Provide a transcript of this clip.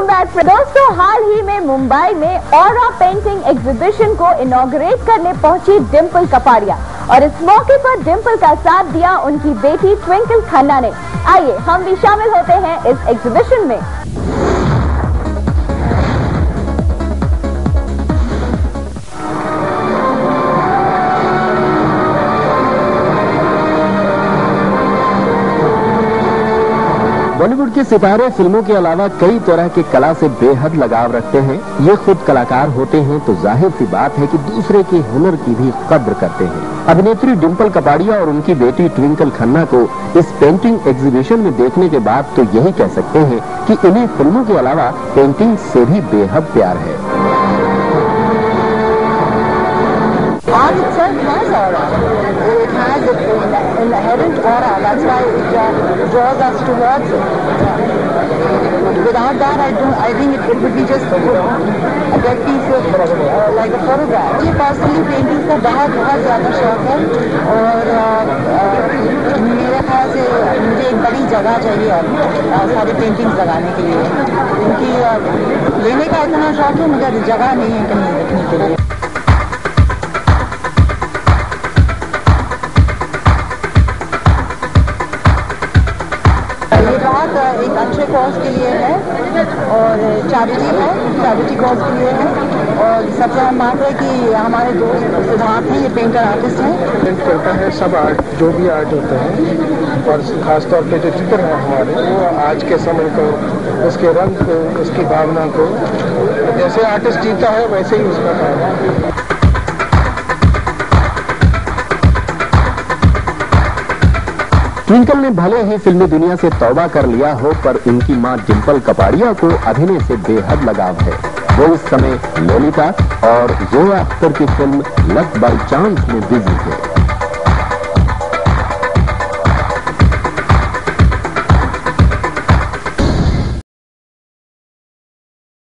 Back दोस्तों, हाल ही में मुंबई में ऑरा पेंटिंग एग्जीबिशन को इनॉग्रेट करने पहुंची डिंपल कपाड़िया और इस मौके पर डिंपल का साथ दिया उनकी बेटी ट्विंकल खन्ना ने। आइए हम भी शामिल होते हैं इस एग्जीबिशन में। बॉलीवुड के सितारे फिल्मों के अलावा कई तरह की कला से बेहद लगाव रखते हैं। ये खुद कलाकार होते हैं तो जाहिर सी बात है कि दूसरे के हुनर की भी कद्र करते हैं। अभिनेत्री डिंपल कपाड़िया और उनकी बेटी ट्विंकल खन्ना को इस पेंटिंग एग्जीबिशन में देखने के बाद तो यही कह सकते हैं कि इन्हें फिल्मों के अलावा पेंटिंग से भी बेहद प्यार है। It has an inherent aura, that's why it draws us towards it. Without that, I think it would be just a dead piece of like a photograph. मुझे पर्सनली पेंटिंग का बहुत ज़्यादा शौक है और मेरे ख्याल से मुझे एक बड़ी जगह चाहिए अब सारी पेंटिंग्स लगाने के लिए, क्योंकि लेने का इतना शौक है मुझे जगह नहीं है कहीं रखने के लिए। एक अच्छे कॉज के लिए है और चैरिटी कॉज के लिए है और सबसे हम मान रहे कि हमारे दोस्त सिद्धार्थ हैं, ये पेंटर आर्टिस्ट हैं। पेंट करता है सब आर्ट, जो भी आर्ट होते हैं और खासतौर पे जो चित्र है हमारे, वो आज के समय को, उसके रंग को, उसकी भावना को, जैसे आर्टिस्ट जीता है वैसे ही उसका काम है। ट्विंकल ने भले ही फिल्मी दुनिया से तौबा कर लिया हो, पर उनकी मां डिंपल कपाड़िया को अभिनय से बेहद लगाव है। वो इस समय ललिता और जोया अख्तर की फिल्म लक बाय चांस में बिजी है।